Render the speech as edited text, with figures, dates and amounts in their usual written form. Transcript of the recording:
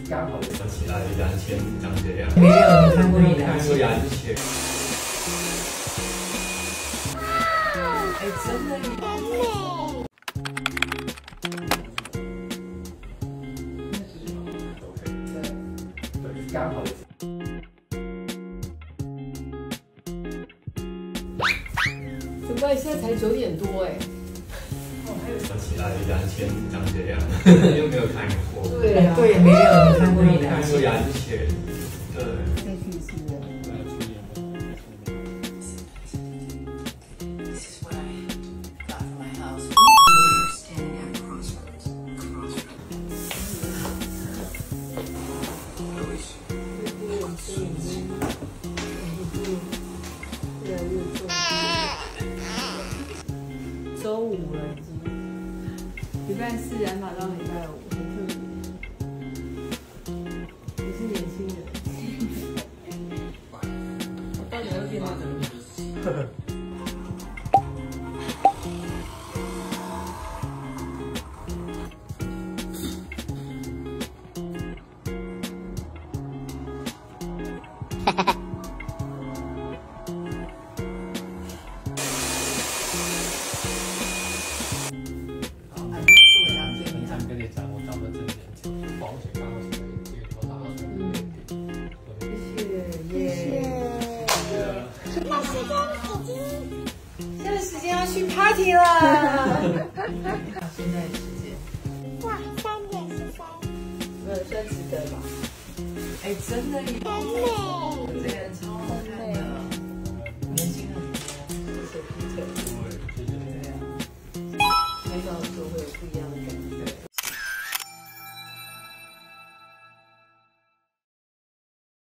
刚好想起来牙签长这样。 没有，你看过你看过牙签。 哎，真的耶！对，刚好。 怎么办？现在才9点多哎。 想起来牙签长这样，有没有看过？ 对啊， 对，没有，你看过你看过牙签。对。 再去一次的。 周五了，已经礼拜4染发到礼拜5，很特别。你是年轻人，我到底会变到怎么样？现在时间要去 party 了。现在时间哇，3点13， 没有算值得吧？哎，真的耶， 很美， 这个人超好看的，年轻很多，手皮特，对啊，拍照的时候会有不一样的感觉。